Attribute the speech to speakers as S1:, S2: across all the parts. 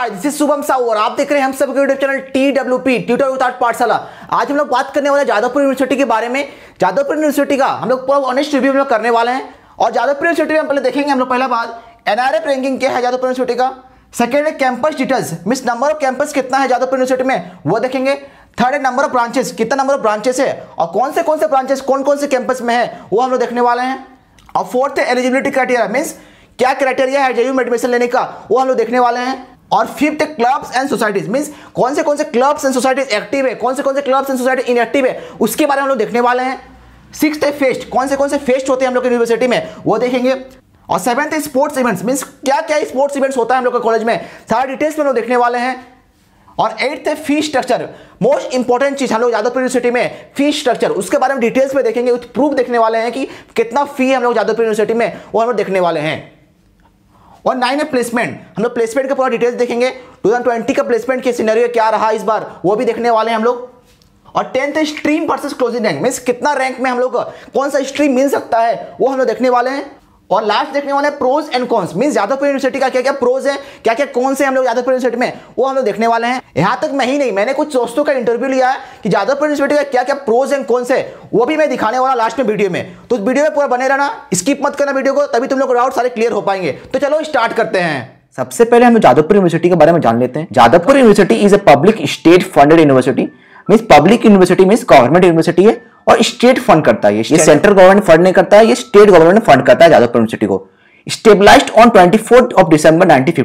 S1: Guys, this is Shubham Sahu और आप देख रहे हैं हम सबके YouTube channel TWP tutor with Pathshala. आज हम लोग बात करने वाले जादवपुर यूनिवर्सिटी के बारे में। जादवपुर यूनिवर्सिटी का हम लोग पूरा ऑनेस्ट रिव्यू हम लोग करने वाले हैं। और जादवपुर यूनिवर्सिटी में हम पहले देखेंगे हम लोग पहला बात NRF रैंकिंग क्या है जादवपुर यूनिवर्सिटी का। सेकेंड है campus details, means number of campus कितना है जादवपुर यूनिवर्सिटी में, वो देखेंगे। थर्ड है नंबर ऑफ ब्रांचेस, कितना नंबर ऑफ ब्रांचेस है और कौन से ब्रांचेस कौन से कैंपस में है वो हम लोग देखने वाले हैं। और फोर्थ है एलिजिबिलिटी क्राइटेरिया, मींस क्या क्राइटेरिया है JU में एडमिशन लेने का, वो हम लोग देखने वाले हैं। और fifth clubs and societies, means कौन से क्लब्स एंड सोसाइटीज एक्टिव है, कौन से क्लब्स एंड सोसाइटी इनएक्टिव है, उसके बारे में हम लोग देखने वाले हैं। सिक्स्थ है फेस्ट, कौन से फेस्ट होते हैं हम लोग यूनिवर्सिटी में, वो देखेंगे। और सेवंथ है स्पोर्ट्स इवेंट्स, मींस क्या स्पोर्ट्स इवेंट्स होता है हम लोग के कॉलेज में, सारा डिटेल्स में हम लोग देखने वाले हैं। और एट्थ है फी स्ट्रक्चर, मोस्ट इंपॉर्टेंट चीज हम लोग जादवपुर यूनिवर्सिटी में फी स्ट्रक्चर, उसके बारे में डिटेल्स में देखेंगे, विथ प्रूफ देखने वाले हैं कि कितना फी हम लोग जादवपुर यूनिवर्सिटी में वो हम लोग देखने वाले हैं। और 9 है प्लेसमेंट, हम लोग प्लेसमेंट का पूरा डिटेल्स देखेंगे। 2020 का प्लेसमेंट के सिनेरियो क्या रहा इस बार, वो भी देखने वाले हैं हम लोग। और 10th है stream versus closing rank, means कितना रैंक में हम लोग कौन सा स्ट्रीम मिल सकता है वो हम लोग देखने वाले हैं। और लास्ट देखने वाले हैं pros and cons, means Jadavpur university का क्या प्रोज है, क्या कौन से हम लोग जादवपुर यूनिवर्सिटी में वो हम लोग देखने वाले हैं। यहां तक मैं ही नहीं, मैंने कुछ दोस्तों का इंटरव्यू लिया है कि जादवपुर यूनिवर्सिटी का क्या प्रोज एंड कॉन्स है, वो भी मैं दिखाने वाला लास्ट में वीडियो में। तो उस वीडियो में पूरा बने रहना, स्किप मत करना वीडियो को, तभी तुम लोग डाउट सारे क्लियर हो पाएंगे। तो चलो स्टार्ट करते हैं।
S2: सबसे पहले हम जादवपुर यूनिवर्सिटी के बारे में जान लेते हैं। Jadavpur university is a public state funded university, means public university means government university है और स्टेट फंड करता है। ये सेंट्रल गवर्नमेंट फंड नहीं करता है, ये स्टेट गवर्नमेंट फंड करता है जादवपुर यूनिवर्सिटी को। स्टेबलाइज्ड ऑन 24 दिसंबर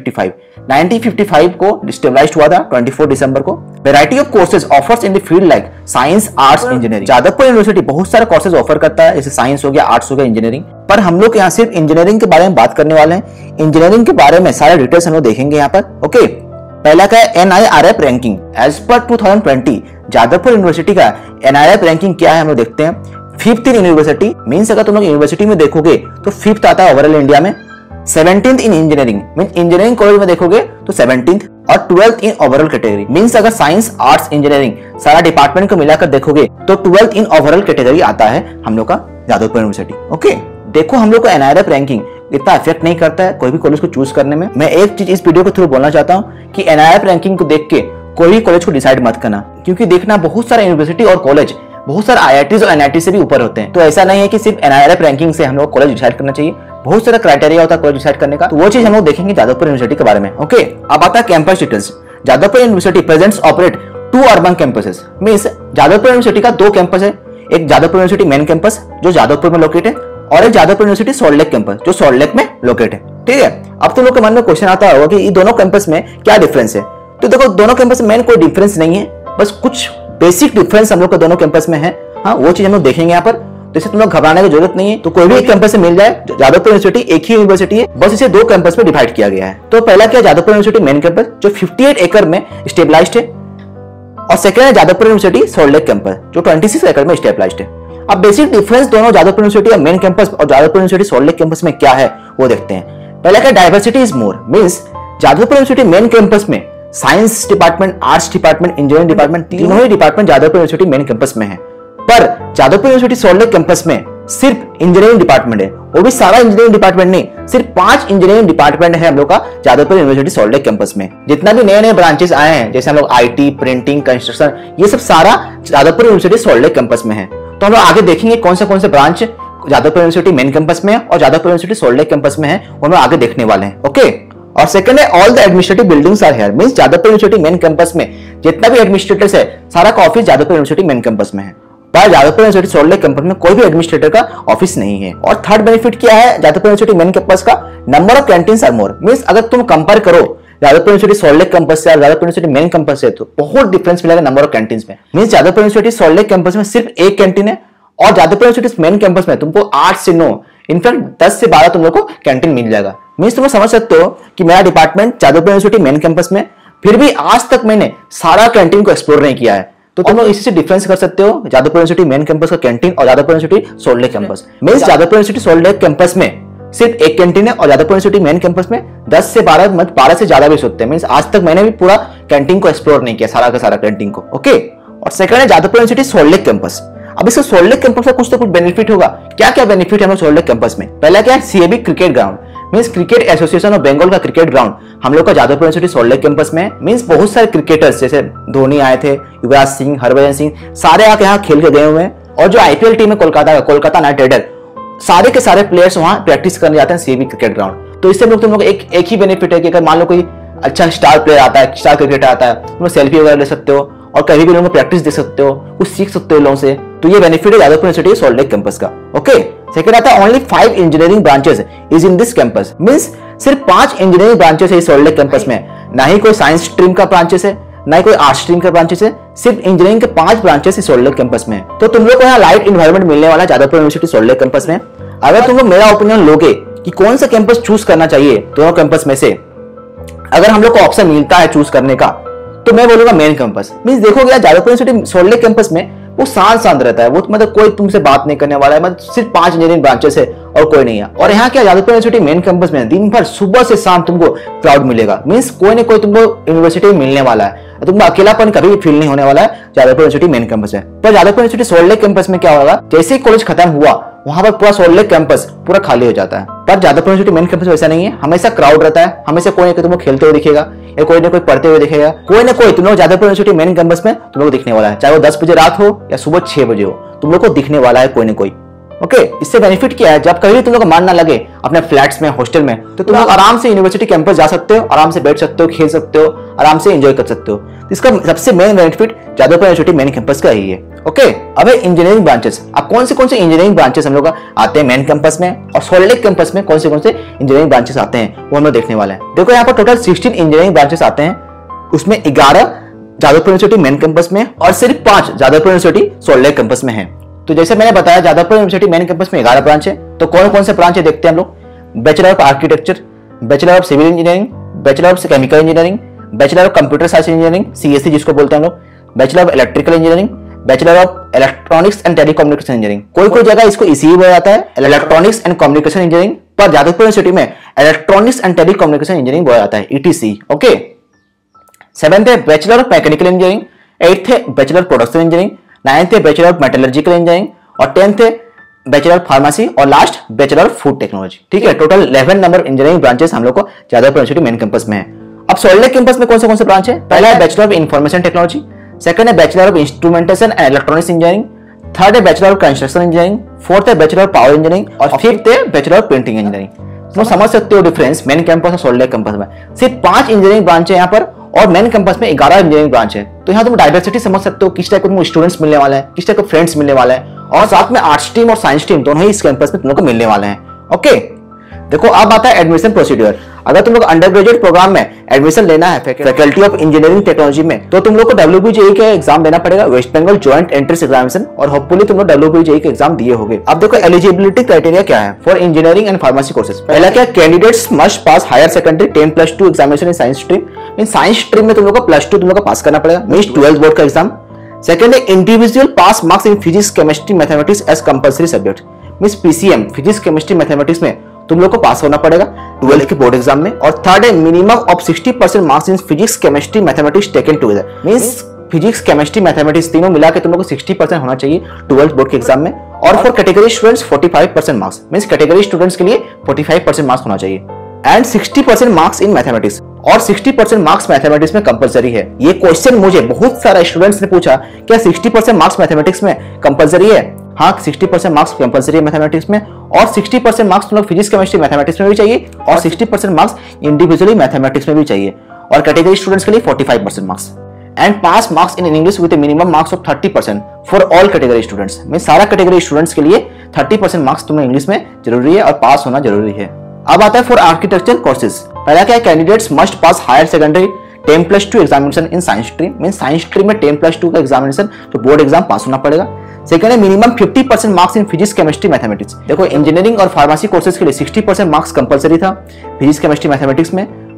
S2: 1955 को स्टेबलाइज्ड हुआ था 24 दिसंबर को। Variety of courses offers in the field like science, arts, engineering. Jadavpur university बहुत सारे कोर्सेज ऑफर करता है, जैसे साइंस हो गया, आर्ट्स हो गया, इंजीनियरिंग। पर हम लोग यहाँ सिर्फ इंजीनियरिंग के बारे में बात करने वाले हैं। इंजीनियरिंग के बारे में सारे डिटेल्स हम लोग देखेंगे यहाँ पर। ओके, पहला क्या है NIRF ranking. As per 2020 Jadavpur university का NIRF रैंकिंग क्या है हम लोग देखते हैं। 5th इन यूनिवर्सिटी, मींस अगर तुम लोग यूनिवर्सिटी में देखोगे तो 5th आता है ओवरऑल इंडिया में। 17th in engineering, means engineering college में देखोगे तो 17th। और 12th in overall category, means अगर साइंस, आर्ट्स, इंजीनियरिंग सारा डिपार्टमेंट को मिलाकर देखोगे तो 12th इन ओवरऑल कैटेगरी आता है हम लोग का जादवपुर यूनिवर्सिटी। ओके, देखो हम लोग को NIRF रैंकिंग इतना इफेक्ट नहीं करता है कोई भी कॉलेज को चूज करने में। मैं एक चीज इस वीडियो के थ्रू बोलना चाहता हूँ कि NIRF रैंकिंग को देख के कोई भी कॉलेज को डिसाइड मत करना, क्योंकि देखना बहुत सारे यूनिवर्सिटी और कॉलेज बहुत सारे IITs और NIT से भी ऊपर होते हैं। तो ऐसा नहीं है कि सिर्फ NIRF रैंकिंग से हम लोग कॉलेज डिसाइड करना चाहिए, बहुत सारा क्राइटेरिया होता है कॉलेज डिसाइड करने का। तो वो चीज हम लोग देखेंगे जादवपुर यूनिवर्सिटी के बारे में। ओके, अब आता है campus details. Jadavpur university presents operate 2 urban campuses, means Jadavpur university का 2 कैंपस है। एक जादवपुर यूनिवर्सिटी मेन कैंपस जो जादवपुर में लोकेट है, और एक Jadavpur university Salt lake campus जो सॉल्ट लेक में लोकेट है। ठीक है, अब तुम लोग के मन में क्वेश्चन आता होगा कि ये दोनों कैंपस में क्या डिफरेंस है। तो देखो, दोनों कैंपस में मेन कोई डिफरेंस नहीं है, बस कुछ बेसिक डिफरेंस हम लोग के दोनों कैंपस में है। हाँ, वो चीज हम लोग देखेंगे यहाँ पर। जैसे तुम लोग घबराने की जरूरत नहीं है, तो कोई भी एक कैंपस से मिल जाए। जादवपुर यूनिवर्सिटी एक ही यूनिवर्सिटी है, बस इसे 2 कैंपस में डिवाइड किया गया है। तो पहला क्या, जादवपुर यूनिवर्सिटी मेन कैंपस जो 58 एकड़ में स्टेबलाइज्ड है, और सेकंड है Jadavpur university Salt lake campus जो 26 एकड़ में स्टेबलाइज्ड है। अब बेसिक डिफरेंस दोनों जादवपुर यूनिवर्सिटी का मेन कैंपस और Jadavpur university Salt lake campus में क्या है वो देखते हैं। पहला क्या, diversity is more, means Jadavpur university main campus में science department, arts department, engineering department, तीनों ही department Jadavpur university main campus में है। पर Jadavpur university Salt lake campus में सिर्फ इंजीनियरिंग डिपार्टमेंट है, वो भी सारा इंजीनियरिंग डिपार्टमेंट नहीं, सिर्फ 5 इंजीनियरिंग डिपार्टमेंट है हम लोग का Jadavpur university Salt lake campus में। जितना भी नए ब्रांचेस आए हैं, जैसे हम लोग IT, प्रिंटिंग, कंस्ट्रक्शन, ये सब सारा Jadavpur university Salt lake campus में है। तो हम लोग आगे देखेंगे कौन से branch Jadavpur university main campus में है और Jadavpur university Salt lake campus में है, वो हम आगे देखने वाले हैं। ओके, और सेकंड है all the administrative buildings are here, means Jadavpur university main campus में जितना भी एडमिनिस्ट्रेटर्स है सारा का office Jadavpur university main campus में है। पर Jadavpur university Salt lake campus में कोई भी एडमिनिस्ट्रेटर का ऑफिस नहीं है। और थर्ड बेनिफिट क्या है जादवपुर यूनिवर्सिटी मेन कैंपस का, number of canteens are more, means अगर तुम कंपेयर करो Jadavpur university Salt lake campus से और जादवपुर यूनिवर्सिटी मेन कैंपस से, तो बहुत डिफरेंस मिलेगा नंबर ऑफ कैंटीन्स में। Means Jadavpur university Salt lake campus में सिर्फ 1 कैंटीन है, और जादवपुर यूनिवर्सिटी मेन कैंपस में तुमको 8 से 9, इनफैक्ट 10 से 12 तुम लोग को कैंटीन मिल जाएगा। मींस तुम समझ सकते हो कि मेरा department Jadavpur university main campus में, फिर भी आज तक मैंने सारा कैंटीन को एक्सप्लोर नहीं किया है। तो तुम लोग इसी से डिफरेंस कर सकते हो जादवपुर यूनिवर्सिटी मेन कैंपस का कैंटीन और Jadavpur university Salt lake campus. Means Jadavpur university Salt lake campus में सिर्फ 1 कैंटीन है और जादवपुर यूनिवर्सिटी मेन कैंपस में 10 से 12 से ज्यादा भी सोचते हैं। मींस आज तक मैंने भी पूरा कैंटीन को एक्सप्लोर नहीं किया, सारा का सारा कैंटीन को। ओके, और सेकंड है Jadavpur university Salt lake campus. अब इसका सॉल्ट लेक कैंपस का कुछ तो कुछ बेनिफिट होगा। क्या क्या बेनिफिट है हम लोग सॉल्ट लेक कैंपस में? पहला क्या है, CAB cricket ground, means cricket association of Bengal का क्रिकेट ग्राउंड हम लोग का Jadavpur university Salt lake campus में है। मींस बहुत सारे क्रिकेटर्स जैसे धोनी आए थे, युवराज सिंह, हरभजन सिंह, सारे आके यहाँ खेल के गए हुए हैं। और जो आईपीएल टीम है कोलकाता नाइट राइडर, सारे के सारे प्लेयर्स वहां प्रैक्टिस करने जाते हैं सीएबी क्रिकेट ग्राउंड। तो इससे तुम लोग एक ही बेनिफिट है कि अगर मान लो कोई अच्छा स्टार प्लेयर आता है, स्टार क्रिकेटर आता है, तुम सेल्फी वगैरह ले सकते हो और कभी भी लोगों को प्रैक्टिस दे सकते हो, कुछ सीख सकते हो लोगों से। तो ये बेनिफिट है Jadavpur university Salt lake campus का। ओके, सेकंड आता है only 5 engineering branches is in this campus, means सिर्फ 5 इंजीनियरिंग ब्रांचेस है इस सॉल्ट लेक कैंपस में। ना ही कोई साइंस स्ट्रीम का ब्रांचेस है, ना ही कोई आर्ट्स स्ट्रीम का ब्रांचेस है, सिर्फ इंजीनियरिंग के 5 ब्रांचेस इस सॉल्ट लेक कैंपस में। तो तुम लोग को यहाँ लाइट इन्वायरमेंट मिलने वाला है Jadavpur university Salt lake campus में। अगर तुम लोग मेरा ओपिनियन लोगे कि कौन सा कैंपस चूज करना चाहिए दोनों कैंपस में से, अगर हम लोग को ऑप्शन मिलता है चूज करने का, तो मैं बोलूंगा मेन कैंपस। मींस देखोगे Jadavpur university Salt lake campus में वो शांत रहता है, वो मतलब कोई तुमसे बात नहीं करने वाला है, मतलब सिर्फ 5 इंजीनियरिंग ब्रांचेस है और कोई नहीं है। और यहाँ क्या जादवपुर यूनिवर्सिटी मेन कैंपस में दिन भर सुबह से शाम तुमको क्राउड मिलेगा, मींस कोई ना कोई तुमको यूनिवर्सिटी में मिलने वाला है, तुमको अकेलापन कभी भी फील नहीं होने वाला है जादवपुर यूनिवर्सिटी मेन कैंपस है। पर Jadavpur university Salt lake campus में क्या होगा, जैसे ही कॉलेज खत्म हुआ वहां पर पूरा सॉल्ट लेक कैंपस पूरा खाली हो जाता है। पर जादवपुर यूनिवर्सिटी मेन कैंपस वैसा नहीं है, हमेशा क्राउड रहता है, हमेशा कोई ना कोई तुमको खेलते हुए दिखेगा या कोई ना कोई पढ़ते हुए दिखेगा, कोई ना कोई तुम लोग जादवपुर यूनिवर्सिटी मेन कैंपस में तुम लोग दिखने वाला है, चाहे वो 10 बजे रात हो या सुबह 6 बजे हो, तुम लोग को दिखने वाला है कोई ना कोई। ओके, इससे बेनिफिट क्या है, जब कभी तुम लोग को मन ना लगे अपने फ्लैट्स में, हॉस्टल में, तो तुम लोग आराम से यूनिवर्सिटी कैंपस जा सकते हो, आराम से बैठ सकते हो, खेल सकते हो, आराम से एंजॉय कर सकते हो। तो इसका सबसे main benefit Jadavpur university main campus का ही है। ओके, अब इंजीनियरिंग ब्रांचेस, अब कौन से इंजीनियरिंग ब्रांचेस हम लोग आते हैं मेन कैंपस में, और सॉल्ट लेक कैंपस में कौन से इंजीनियरिंग ब्रांचेस आते हैं वो हम लोग देखने वाले हैं। देखो यहाँ पर टोटल 16 इंजीनियरिंग ब्रांचेस आते हैं, उसमें 11 जादवपुर यूनिवर्सिटी मेन कैंपस में और सिर्फ 5 Jadavpur university Salt lake campus में है। तो जैसे मैंने बताया जादवपुर यूनिवर्सिटी मेन कैंपस में 11 ब्रांच है। तो कौन कौन से ब्रांच है देखते हैं हम लोग। Bachelor of architecture, bachelor of civil engineering, bachelor of chemical engineering, bachelor of computer science engineering CSC जिसको बोलते हैं हम लोग, bachelor of electrical engineering, bachelor of electronics and telecommunication engineering. कोई जगह इसको ईसीई बोला जाता है, इलेक्ट्रॉनिक्स एंड कम्युनिकेशन इंजीनियरिंग, पर जादवपुर यूनिवर्सिटी में इलेक्ट्रॉनिक्स एंड टेलीकम्युनिकेशन इंजीनियरिंग बोला जाता है, ईटीसी। ओके, 7th है bachelor of mechanical engineering, 8th है bachelor of production engineering, 9th है बैचलर ऑफ मेटलर्जिकल इंजीनियरिंग और 10th है बैचलर ऑफ फार्मेसी और last bachelor of food technology. ठीक है, टोटल 11 नंबर इंजीनियरिंग ब्रांचेस हम लोग को जादवपुर यूनिवर्सिटी मेन कैंपस में है। अब सॉल्ट लेक कैंपस में कौन से ब्रांच है। पहला है bachelor of information technology, second है bachelor of instrumentation and electronics engineering, third है bachelor of construction engineering, fourth है बैचलर ऑफ पावर इंजीनियरिंग और फिफ्थ है बैचलर ऑफ पेंटिंग इंजीनियरिंग। तुम समझ सकते हो डिफरेंस मेन कैंपस और सॉल्ट लेक कैंपस में। सिर्फ 5 इंजीनियरिंग ब्रांच है यहाँ पर और मेन कैंपस में 11 इंजीनियरिंग ब्रांच है। तो यहाँ तुम डाइवर्सिटी समझ सकते हो, किस टाइप के स्टूडेंट्स मिलने वाले हैं, किस टाइप के फ्रेंड्स मिलने वाले हैं, और साथ में आर्ट्स टीम और साइंस टीम दोनों ही इस कैंपस में तुम लोग को मिलने वाले हैं। ओके, देखो अब आता है एडमिशन प्रोसीड्यूर। अगर तुम लोग अंडर ग्रेजुएट प्रोग्राम में एडमिशन लेना है फैकल्टी ऑफ इंजीनियरिंग टेक्नोलॉजी में, तो तुम लोग को WBJE का एग्जाम देना पड़ेगा, West Bengal joint entrance examination, और होपफुली तुम लोग WBJE के एग्जाम दिए होंगे। अब देखो एलिजिबिलिटी क्राइटेरिया क्या है for engineering and pharmacy courses. पहला क्या, candidates must pass higher secondary 10+2 examination in science stream. In science stream में तुम लोग को +2 तुम लोग को पास करना पड़ेगा, मींस 12th बोर्ड का एग्जाम। सेकंड है individual pass marks in physics chemistry mathematics as compulsory subject, means PCM physics chemistry mathematics में तुम लोग को पास होना पड़ेगा 12th के बोर्ड एग्जाम में। और थर्ड है minimum of 60% marks in physics chemistry mathematics taken together, means physics chemistry mathematics तीनों मिला के तुम लोग को 60% होना चाहिए 12th बोर्ड के एग्जाम में। और for category students 45% marks, means category students के लिए 45% मार्क्स होना चाहिए। एंड 60% मार्क्स इन मैथमेटिक्स, और 60% मार्क्स मैथमेटिक्स में कंपलसरी है। ये क्वेश्चन मुझे बहुत सारे स्टूडेंट्स ने पूछा, क्या 60% मार्क्स मैथमेटिक्स में कंपलसरी है। हाँ, 60% मार्क्स कंपलसरी है मैथमेटिक्स में, और 60% मार्क्स तुम लोग फिजिक्स केमिस्ट्री मैथमेटिक्स में भी चाहिए, और 60% मार्क्स इंडिविजुअली मैथमेटिक्स में भी चाहिए, और कैटेगरी स्टूडेंट्स के लिए 45% marks. And pass marks in English with minimum marks of 30% for all category students, में सारा कैटेगरी स्टूडेंट्स के लिए 30% मार्क्स तुम्हें इंग्लिश में जरूरी है और पास होना जरूरी है। अब आता है फॉर आर्किटेक्चर कोर्सेज। पहला क्या है, candidates must pass higher secondary 10+2 examination in science stream, mean science stream में 10+2 का एग्जामिनेशन तो बोर्ड एग्जाम पास होना पड़ेगा। सेकंड है minimum 50% marks in physics chemistry mathematics. देखो इंजीनियरिंग और फार्मेसी कोर्सेज के लिए 60% मार्क्स कंपलसरी था फिजिक्स केमिस्ट्री मैथमेटिक्स में,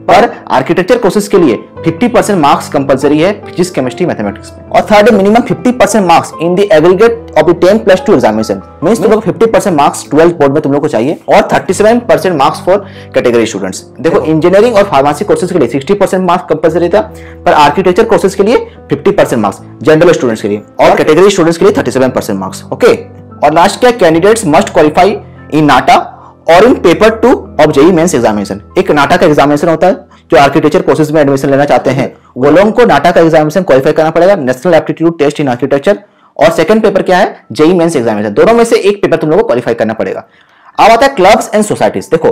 S2: पर आर्किटेक्चर कोर्सेज के लिए 50% मार्क्स कंपलसरी है फिजिक्स, केमिस्ट्री, मैथमेटिक्स में। और third minimum 50% marks in the aggregate of the 10+2 examination, means तुम लोग 50% मार्क्स 12th बोर्ड में तुम लोग को चाहिए और 37% मार्क्स फॉर कैटेगरी स्टूडेंट्स। देखो इंजीनियरिंग और फार्मेसी कोर्सेज के लिए 60% मार्क्स कंपलसरी था, पर आर्किटेक्चर कोर्सेज के लिए 50% मार्क्स, जनरल स्टूडेंट्स के लिए, और कैटेगरी स्टूडेंट्स के लिए 37% मार्क्स। ओके, और लास्ट क्या, candidates must qualify in NATA और in paper 2 of JEE mains examination. एक नाटा का एग्जामिनेशन होता है, जो आर्किटेक्चर कोर्सेज में एडमिशन लेना चाहते हैं वो लोगों को नाटा का एग्जामिनेशन क्वालिफाई करना पड़ेगा, national aptitude test in architecture. और सेकंड पेपर क्या है, जेईई मेंस एग्जामिनेशन। दोनों में से एक पेपर तुम लोगों को क्वालिफाई करना पड़ेगा। अब आता है क्लब्स एंड सोसाइटीज। देखो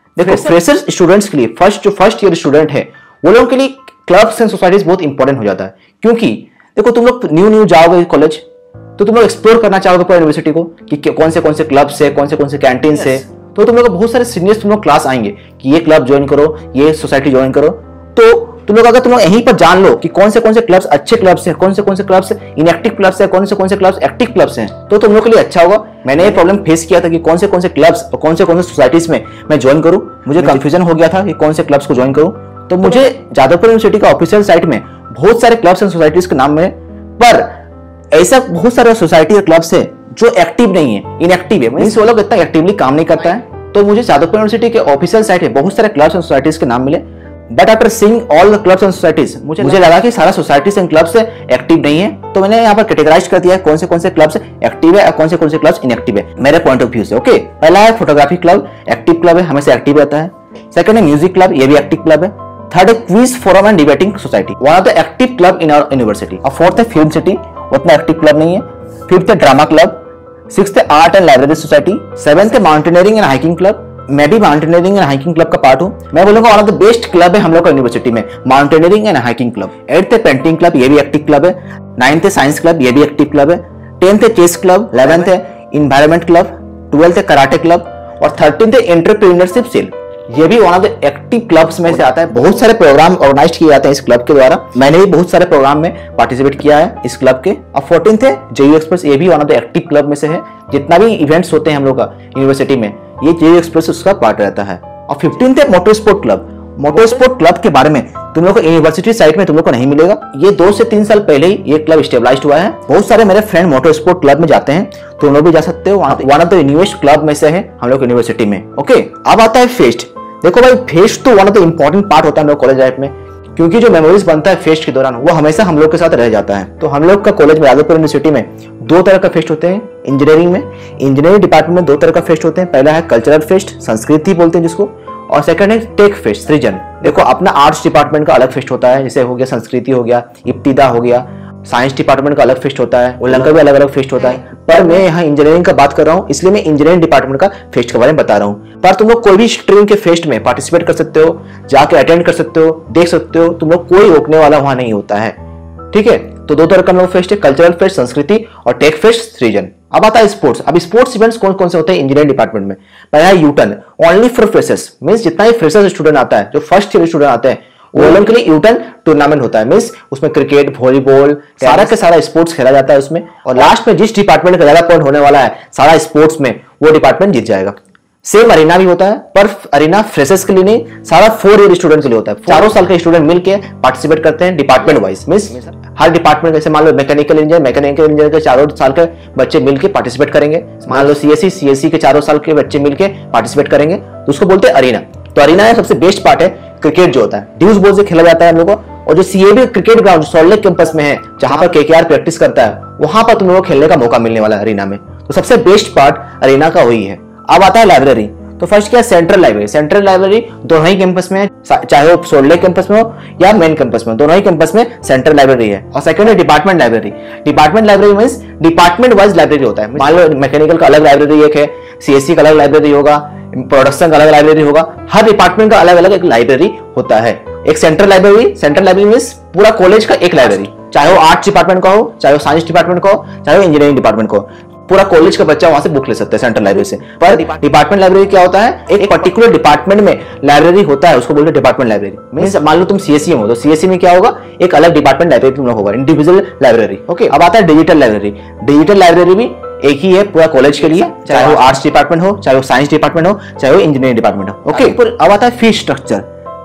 S2: फ्रेशर स्टूडेंट्स के लिए, फर्स्ट ईयर स्टूडेंट है वो लोगों के लिए क्लब्स एंड सोसाइटीज बहुत इंपॉर्टेंट हो जाता है, क्योंकि देखो तुम लोग न्यू जाओगे कॉलेज तो तुम लोग एक्सप्लोर करना चाहोगे पूरा यूनिवर्सिटी को कि कौन से क्लब्स है, कौन से कैंटीन है। तो तुम लोग बहुत सारे सीनियर्स तुम लोग क्लास आएंगे कि ये क्लब ज्वाइन करो, ये सोसाइटी ज्वाइन करो। तो तुम लोग अगर तुम लोग यहीं पर जान लो कि कौन से क्लब्स अच्छे क्लब्स हैं, कौन से क्लब्स इनएक्टिव क्लब्स हैं, कौन से क्लब्स एक्टिव क्लब्स हैं, तो तुम लोग के लिए अच्छा होगा। मैंने ये प्रॉब्लम फेस किया था कि कौन से क्लब्स और कौन से सोसाइटीज में मैं ज्वाइन करूं। मुझे कंफ्यूजन हो गया था कि कौन से क्लब्स को ज्वाइन करूं। तो मुझे जादवपुर यूनिवर्सिटी का ऑफिशियल साइट में बहुत सारे क्लब्स एंड सोसाइटीज के नाम मिले, पर ऐसा बहुत सारे सोसाइटी और क्लब्स है जो एक्टिव नहीं है, इनएक्टिव है, मींस वो लोग इतना एक्टिवली काम नहीं करता है। तो मुझे जादवपुर यूनिवर्सिटी के ऑफिशियल साइट है बहुत सारे क्लब्स एंड सोसाइटीज के नाम मिले, but after seeing all the clubs and societies मुझे लगा कि सारा सोसाइटीज एंड क्लब्स एक्टिव नहीं है। तो मैंने यहाँ पर कैटेगराइज कर दिया है कौन से क्लब्स एक्टिव है और कौन से क्लब्स इनएक्टिव है मेरे पॉइंट ऑफ व्यू से। ओके, पहला है फोटोग्राफी क्लब, एक्टिव क्लब है, हमेशा एक्टिव रहता है। सेकंड है म्यूजिक क्लब, ये भी एक्टिव क्लब है। थर्ड है quiz forum and debating society, one of the active club in our university. और फोर्थ है फिल्म सिटी, उतना एक्टिव क्लब नहीं है। फिफ्थ है ड्रामा क्लब। सिक्स्थ है art and library society. Seventh है माउंटेनियरिंग एंड हाइकिंग क्लब, मैं भी माउंटेनियरिंग एंड हाइकिंग क्लब का पार्ट हूं। मैं बोलूंगा one of the best club है हम लोग का यूनिवर्सिटी में, mountaineering and hiking club. 8th है पेंटिंग क्लब, ये भी एक्टिव क्लब है। 9th है साइंस क्लब, ये भी एक्टिव क्लब है। 10th है चेस क्लब। 11th है इन्वायरमेंट क्लब। 12th है कराटे क्लब और 13th है एंटरप्रेन्योरशिप सेल, ये भी one of the active clubs में से आता है। बहुत सारे प्रोग्राम ऑर्गेनाइज किए जाते हैं इस क्लब के द्वारा, मैंने भी बहुत सारे प्रोग्राम में पार्टिसिपेट किया है इस क्लब के। और 14th है जेईई एक्सप्रेस, ये भी one of the active club में से है। जितना भी इवेंट्स होते हैं हम लोग का यूनिवर्सिटी में, ये जेईई एक्सप्रेस उसका पार्ट रहता है। और 15th है motor sport club. Motor sport club के बारे में तुम लोग को यूनिवर्सिटी साइट में तुम लोग को नहीं मिलेगा, ये 2 से 3 साल पहले ही ये क्लब स्टेबलाइज्ड हुआ है। बहुत सारे मेरे फ्रेंड मोटर स्पोर्ट क्लब में जाते हैं, तुम लोग भी जा सकते हो, one of the newest club में से है हम लोग यूनिवर्सिटी में। ओके, अब आता है फेस्ट। देखो भाई, फेस्ट तो one of the important part होता है हम लोग कॉलेज लाइफ में, क्योंकि जो मेमोरीज बनता है फेस्ट के दौरान वो हमेशा हम लोग के साथ रह जाता है। तो हम लोग का कॉलेज में जादवपुर यूनिवर्सिटी में 2 तरह का फेस्ट होते हैं। इंजीनियरिंग डिपार्टमेंट में 2 तरह का फेस्ट होते हैं। पहला है कल्चरल फेस्ट, संस्कृति बोलते हैं जिसको, और सेकंड है टेक फेस्ट, सृजन। देखो अपना आर्ट्स डिपार्टमेंट का अलग फेस्ट होता है, जैसे हो गया संस्कृति हो गया, इब्तिदा हो गया। साइंस डिपार्टमेंट का अलग फेस्ट होता है, उल्लंघन का भी अलग अलग फेस्ट होता है। पर मैं यहाँ इंजीनियरिंग का बात कर रहा हूँ, इसलिए मैं इंजीनियरिंग डिपार्टमेंट का फेस्ट के बारे में बता रहा हूँ। पर तुम लोग कोई भी स्ट्रीम के फेस्ट में पार्टिसिपेट कर सकते हो, जाके अटेंड कर सकते हो, देख सकते हो, तुम लोग कोई रोकने वाला वहां नहीं होता है। ठीक है, तो 2 तरह का हम लोग फेस्ट है, कल्चरल फेस्ट, संस्कृति, और टेक फेस्ट, सृजन। अब आता है स्पोर्ट्स। अब स्पोर्ट्स इवेंट्स कौन कौन से होते हैं इंजीनियरिंग डिपार्टमेंट में? पहला है U turn, only for freshers, means जितना ही फ्रेशर्स स्टूडेंट आता है, जो फर्स्ट ईयर स्टूडेंट आते हैं, वो लोगों के लिए यूटर्न टूर्नामेंट होता है। मींस उसमें क्रिकेट, वॉलीबॉल, सारा के सारा स्पोर्ट्स खेला जाता है उसमें, और लास्ट में जिस डिपार्टमेंट का ज्यादा पॉइंट होने वाला है सारा स्पोर्ट्स में, वो डिपार्टमेंट जीत जाएगा। सेम अरीना भी होता है, पर अरीना फ्रेशर्स के लिए नहीं, सारा 4 ईयर स्टूडेंट के लिए होता है। 4 साल के स्टूडेंट मिलके पार्टिसिपेट करते हैं डिपार्टमेंट वाइज। मींस हर डिपार्टमेंट, जैसे मान लो मैकेनिकल इंजीनियर के 4 साल के बच्चे मिलके पार्टिसिपेट करेंगे। मान लो सीएससी के 4 साल के बच्चे मिलके पार्टिसिपेट करेंगे, तो उसको बोलते हैं अरीना। तो अरीना है सबसे बेस्ट पार्ट है क्रिकेट जो होता है, ड्यूज बॉल से खेला जाता है हम लोगों को। और जो CAB cricket ground Salt lake campus में है, जहां पर केकेआर प्रैक्टिस करता है, वहां पर तुम लोगों को खेलने का मौका मिलने वाला है अरीना में। तो सबसे बेस्ट पार्ट अरीना का वही है। अब आता है लाइब्रेरी। तो फर्स्ट क्या, सेंट्रल लाइब्रेरी। सेंट्रल लाइब्रेरी दोनों ही कैंपस में है, चाहे वो सॉल्ट लेक कैंपस में हो या मेन कैंपस में, दोनों ही कैंपस में सेंट्रल लाइब्रेरी है। और सेकंड है department library. Department library means department wise library होता है। मान लो मैकेनिकल का अलग लाइब्रेरी एक है, सीएससी का अलग लाइब्रेरी होगा, प्रोडक्शन का अलग लाइब्रेरी होगा, हर डिपार्टमेंट का अलग अलग एक लाइब्रेरी होता है। एक सेंट्रल लाइब्रेरी मींस पूरा कॉलेज का एक लाइब्रेरी, चाहे वो आर्ट्स डिपार्टमेंट का हो, चाहे वो साइंस डिपार्टमेंट का हो, चाहे वो इंजीनियरिंग डिपार्टमेंट का हो, पूरा कॉलेज का बच्चा वहां से बुक ले सकता है सेंट्रल लाइब्रेरी से। पर डिपार्टमेंट लाइब्रेरी क्या होता है, एक पर्टिकुलर डिपार्टमेंट में लाइब्रेरी होता है, उसको बोलते हैं डिपार्टमेंट लाइब्रेरी। मींस मान लो तुम सीएससी में हो, तो सीएससी में क्या होगा, एक अलग डिपार्टमेंट लाइब्रेरी तुम लोग होगा, इंडिविजुअल लाइब्रेरी। ओके, अब आता है डिजिटल लाइब्रेरी। डिजिटल लाइब्रेरी भी एक ही है पूरा कॉलेज के लिए, चाहे वो आर्ट्स डिपार्टमेंट हो, चाहे वो साइंस डिपार्टमेंट हो, चाहे वो इंजीनियरिंग डिपार्टमेंट हो। ओके, अब आता है fees structure.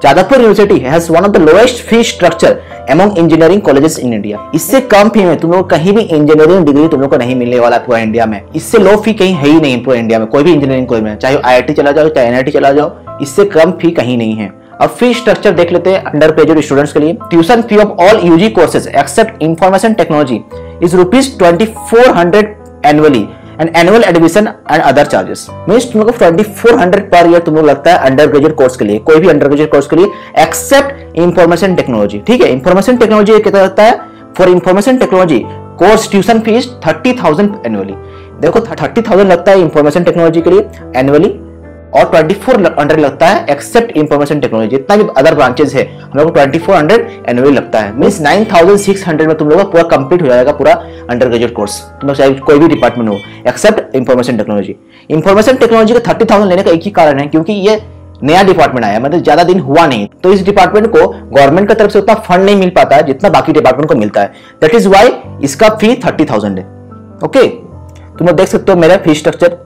S2: Jadavpur university has one of the lowest fee structure among engineering colleges in India. इससे कम फी में तुम लोग कहीं भी इंजीनियरिंग डिग्री तुम लोग को नहीं मिलने वाला पूरा इंडिया में। इससे लो फी कहीं है ही नहीं पूरा इंडिया में, कोई भी इंजीनियरिंग कॉलेज में, चाहे IIT चला जाओ चाहे NIT चला जाओ, इससे कम फी कहीं नहीं है। अब फी स्ट्रक्चर देख लेते हैं अंडर ग्रेजुएट स्टूडेंट्स के लिए। Tuition fee of all UG courses except information technology is ₹2400 annually and annual admission and other charges. Means तुम लोग को 2400 पर ईयर तुम लोग लगता है अंडर ग्रेजुएट कोर्स के लिए, कोई भी अंडर ग्रेजुएट कोर्स के लिए एक्सेप्ट इंफॉर्मेशन टेक्नोलॉजी। ठीक है, इंफॉर्मेशन टेक्नोलॉजी कितना लगता है? For information technology course tuition fees 30,000 annually. देखो 30,000 लगता है इंफॉर्मेशन टेक्नोलॉजी के लिए एनुअली, और 2400 लगता है एक्सेप्ट इंफॉर्मेशन टेक्नोलॉजी। जितना भी अदर ब्रांचेस है हम लोग को 2400 एनुअली लगता है। मींस 9600 में तुम लोग का पूरा कंप्लीट हो जाएगा पूरा अंडर ग्रेजुएट कोर्स, तुम लोग चाहे कोई भी डिपार्टमेंट हो except information technology. Information technology का 30,000 लेने का एक ही कारण है, क्योंकि ये नया डिपार्टमेंट आया, मतलब ज्यादा दिन हुआ नहीं, तो इस डिपार्टमेंट को गवर्नमेंट की तरफ से उतना फंड नहीं मिल पाता है जितना बाकी डिपार्टमेंट को मिलता है। दैट इज वाई इसका फी 30,000 है। ओके, तुम लोग देख सकते हो मेरा फी स्ट्रक्चर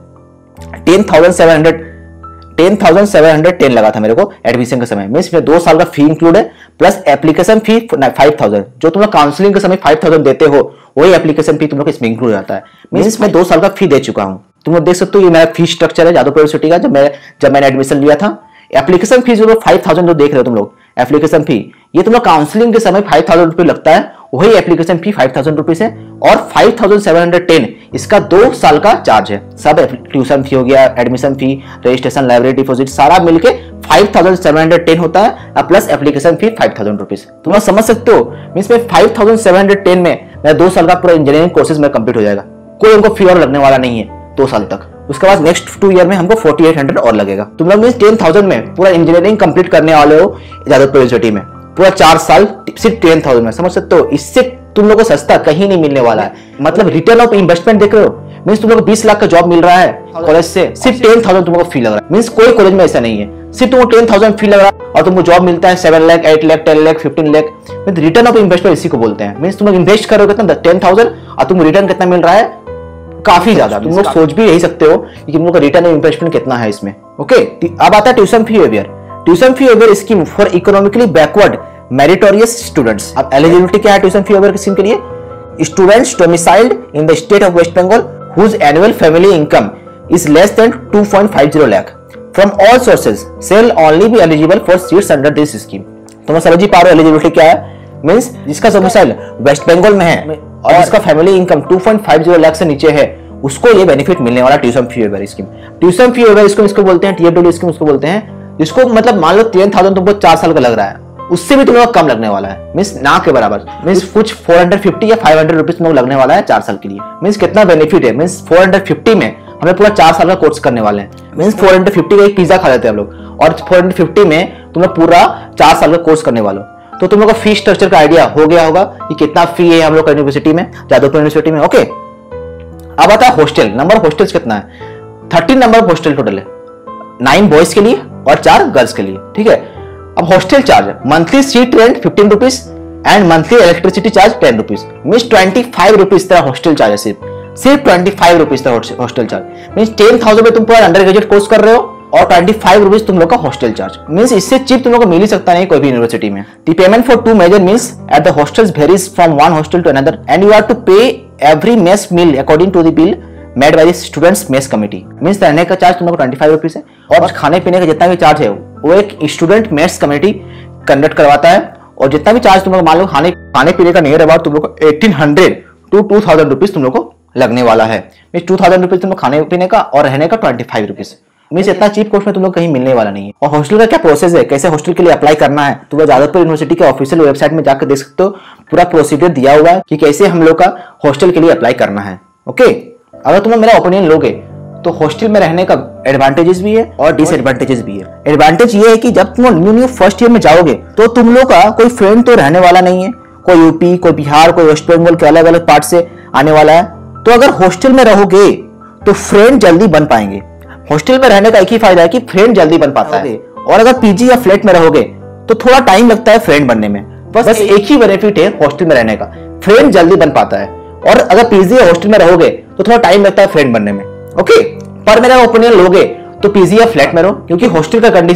S2: 10,710 लगा था मेरे को एडमिशन के समय। मींस इसमें 2 साल का फी इंक्लूड है प्लस एप्लीकेशन फी 5,000। जो तुम लोग काउंसलिंग के समय 5,000 देते हो वही एप्लीकेशन फी तुम लोग इसमें इंक्लूड रहता है। मींस मैं 2 साल का फी दे चुका हूं। तुम लोग देख सकते हो ये मेरा फी स्ट्रक्चर है जादवपुर यूनिवर्सिटी का। जब मैंने एडमिशन लिया था, एप्लीकेशन फीस जो 5,000 जो देख रहे हो तुम लोग एप्लीकेशन फी, ये तुम लोग काउंसलिंग के समय 5,000 रुपये लगता है, वही एप्लीकेशन फी 5,000 रुपीज है। और 5,710 इसका 2 साल का चार्ज है। सब ट्यूशन फी हो गया, admission fee, registration, library deposit सारा मिलके 5,710 होता है, प्लस एप्लीकेशन फी 5,000 रुपीज। तुम लोग समझ सकते हो, मींस में 5,710 में मेरा 2 साल का पूरा इंजीनियरिंग कोर्सेज में कंप्लीट हो जाएगा। कोई उनको फी और लगने वाला नहीं है 2 साल तक। उसके बाद नेक्स्ट 2 ईयर में हमको 4,800 और लगेगा। तुम लोग 10,000 में पूरा इंजीनियरिंग कंप्लीट करने वाले हो जादवपुर यूनिवर्सिटी में, पूरा 4 साल सिर्फ 10,000 में। समझ सकते हो, इससे तुम लोग को सस्ता कहीं नहीं मिलने वाला है। मतलब रिटर्न ऑफ इन्वेस्टमेंट देख रहे हो, मींस तुम लोग को 20 लाख का जॉब मिल रहा है कॉलेज से, सिर्फ 10,000 तुम लोग को फी लग रहा है। मींस कोई कॉलेज में ऐसा नहीं है, सिर्फ तुमको 10,000 फी लग रहा है और तुमको जॉब मिलता है 7 lakh, 8 lakh, 10 lakh, 15 lakh. Return of investment इसी को बोलते हैं। मींस तुम लोग इन्वेस्ट करोगे कितना 10,000 और तुमको रिटर्न कितना मिल रहा है, काफी ज्यादा। तुम लोग सोच भी यही सकते हो कि तुम लोग का रिटर्न ऑफ इन्वेस्टमेंट कितना है इसमें। ओके, अब आता है tuition fee waiver. Tuition fee waiver scheme for economically backward meritorious students. अब एलिजिबिलिटी क्या है ट्यूशन फी वेवियर स्कीम के लिए? Students domiciled in the state of West Bengal whose annual family income is less than 2.50 lakh from all sources shall only be eligible for seats under this scheme। तो मैं समझ ही पा रहे हो एलिजिबिलिटी क्या है। मींस जिसका डोमिसाइल वेस्ट बंगाल में है और जिसका फैमिली इनकम 2.50 लाख से नीचे है उसको ये बेनिफिट मिलने वाला tuition fee waiver scheme. Tuition fee waiver इसको बोलते हैं, TFW स्कीम उसको बोलते हैं, जिसको मतलब मान लो 10,000 तुमको 4 साल का लग रहा है, उससे भी तुम लोग कम लगने वाला है। मींस ना के बराबर, मींस कुछ 450 या 500 रुपीज तुम लोग लगने वाला है 4 साल के लिए। मींस कितना बेनिफिट है, मींस 450 में हमें पूरा 4 साल का कोर्स करने वाले हैं। मींस 450 का एक पिज्जा खा लेते हैं हम लोग, और 450 में तुम लोग पूरा 4 साल का कोर्स करने वाले हो। तो तुम लोग का फी स्ट्रक्चर का आइडिया हो गया होगा कि कितना फी है हम लोग का यूनिवर्सिटी में, जादवपुर यूनिवर्सिटी में। ओके, अब आता है हॉस्टल। नंबर ऑफ हॉस्टल्स कितना है? 13 नंबर ऑफ हॉस्टल टोटल है, 9 बॉयज के लिए और 4 गर्ल्स के लिए। ठीक है, अब hostel charge monthly seat rent 15 rupees and monthly electricity charge 10 rupees. Means 25 rupees तेरा हॉस्टल चार्ज है, सिर्फ 25 रुपीज तेरा हॉस्टल चार्ज। मींस 10,000 में तुम पूरा अंडर ग्रेजुएट कोर्स कर रहे हो और 25 रुपीज तुम लोग का हॉस्टल चार्ज। मींस इससे चीप तुम लोग को मिल ही सकता नहीं कोई भी यूनिवर्सिटी में। The payment for 2 major meals at the hostels varies from one hostel to another and you are to pay every mess meal according to the bill made by the students mess committee. Means रहने का charge तुम लोग को 25 rupees है और खाने पीने का जितना भी चार्ज है वो एक स्टूडेंट मेस कमेटी कंडक्ट करवाता है। और जितना भी चार्ज तुम लोग मान लो खाने पीने का नियर अबाउट तुम लोग को 1800 to 2000 रुपीज तुम लोग को लगने वाला है। मींस 2000 रुपीज तुम लोग खाने पीने का और रहने का 25 रुपीज। मींस इतना चीप कोर्स में तुम लोग कहीं मिलने वाला नहीं है। और हॉस्टल का क्या प्रोसेस है, कैसे हॉस्टल के लिए अप्लाई करना है, तो जादवपुर यूनिवर्सिटी के ऑफिशियल वेबसाइट में जाकर देख सकते हो। पूरा प्रोसीजर दिया हुआ है कि कैसे हम लोग का हॉस्टल के लिए अप्लाई करना है। ओके, अगर तुम मेरा ओपिनियन लोगे तो हॉस्टल में रहने का एडवांटेजेस भी है और डिसएडवांटेजेस भी है। एडवांटेज ये है कि जब तुम न्यू फर्स्ट ईयर में जाओगे तो तुम लोग का कोई फ्रेंड तो रहने वाला नहीं है, कोई यूपी, कोई बिहार, कोई वेस्ट बंगाल के अलग अलग पार्ट से आने वाला है। तो अगर हॉस्टल में रहोगे तो फ्रेंड जल्दी बन पाएंगे। हॉस्टल में रहने का एक ही फायदा है कि फ्रेंड जल्दी बन पाता है, और अगर पीजी या फ्लैट में रहोगे तो थोड़ा टाइम लगता है फ्रेंड बनने में। बस एक ही बेनिफिट है हॉस्टल में रहने का, फ्रेंड जल्दी बन पाता है। और अगर पीजी या हॉस्टल में रहोगे तो थोड़ा टाइम लगता है फ्रेंड बनने में। ओके, पर मेरा ओपिनियन लोगे तो पीजी या फ्लैट में रहो, क्योंकि हॉस्टल का कंडीशन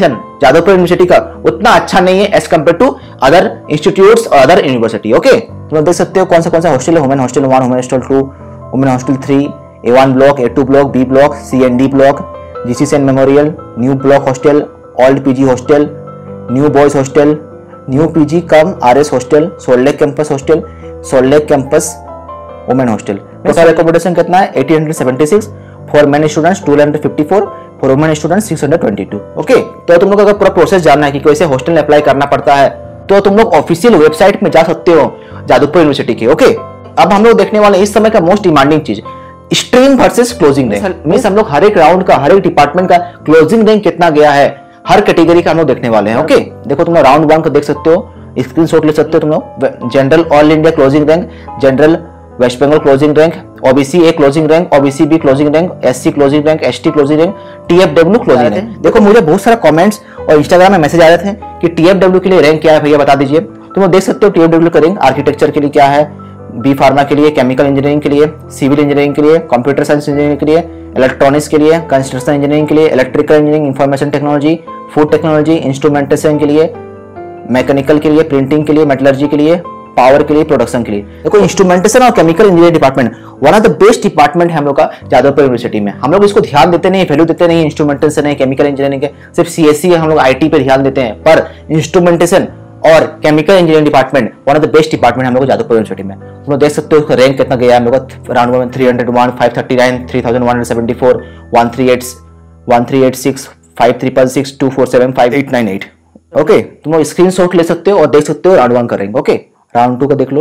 S2: जादवपुर यूनिवर्सिटी का उतना अच्छा नहीं है as compare to other institutes और अदर यूनिवर्सिटी। ओके, तुम लोग देख सकते हो कौन सा हॉस्टल है, women hostel 1, women hostel 2, women hostel 3, A1 block, A2 block, B block, C and D block, GC saint memorial, new block hostel, old PG hostel, new boys hostel, new PG cum RS hostel, Salt Lake campus hostel, Salt Lake campus women hostel. Total accommodation कितना है 1876, for men students 254, for women students 622। Okay, तो तुम लोग अगर पूरा process जानना है कि कैसे हॉस्टल में अप्लाई करना पड़ता है तो तुम लोग ऑफिशियल वेबसाइट में जा सकते हो जादवपुर यूनिवर्सिटी के। ओके, अब हम लोग देखने वाले इस समय का मोस्ट डिमांडिंग चीज, stream versus closing rank. Means हम लोग हर एक राउंड का, हर एक डिपार्टमेंट का क्लोजिंग रैंक कितना गया है, हर कैटेगरी का हम लोग देखने वाले हैं। ओके, देखो तुम लोग राउंड 1 को देख सकते हो, स्क्रीनशॉट ले सकते हो तुम लोग। General all India closing rank, general West Bengal closing rank, OBC A closing rank, OBC B closing rank, SC closing rank, ST closing rank, TFW closing rank. देखो मुझे बहुत सारा कमेंट्स और इंस्टाग्राम में मैसेज आ रहे थे कि टीएफडब्ल्यू के लिए रैंक क्या है भैया बता दीजिए। तुम देख सकते हो टीएफडब्ल्यू का रैंक आर्किटेक्चर के लिए क्या है, बी फार्मा के लिए, केमिकल इंजीनियरिंग के लिए, सिविल इंजीनियरिंग के लिए, कंप्यूटर साइंस इंजीनियरिंग के लिए, इलेक्ट्रॉनिक्स के लिए, कंस्ट्रक्शन इंजीनियरिंग के लिए, electrical engineering, information technology, food technology, instrumentation के लिए, मैकेनिकल के लिए, प्रिंटिंग के लिए, मेटलर्जी के लिए, पावर के लिए, प्रोडक्शन के लिए। देखो इंस्ट्रूमेंटेशन और chemical engineering department one of the best department है हम लोग का जादवपुर यूनिवर्सिटी में। हम लोग इसको ध्यान देते नहीं, वैल्यू देते नहीं, इंस्ट्रूमेंटेशन है, केमिकल इंजीनियरिंग के सिर्फ सीएससी है, हम लोग आईटी पे ध्यान देते हैं, पर इंस्ट्रूमेंटेशन और chemical engineering department one of the best department हम लोग जादवपुर यूनिवर्सिटी में। तुम लोग देख सकते हो उसका रैंक कितना गया है हम लोग का, राउंड में 301, 539, 3174, 1386, 1386, 5666, 247, 5898। ओके, तुम लोग स्क्रीनशॉट ले सकते हो और देख सकते हो राउंड 1 का रैंक। ओके, राउंड 2 का देख लो।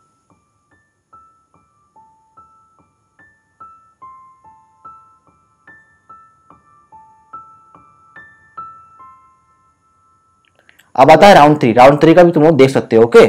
S2: अब आता है राउंड 3। राउंड 3 का भी तुम लोग देख सकते हो। ओके,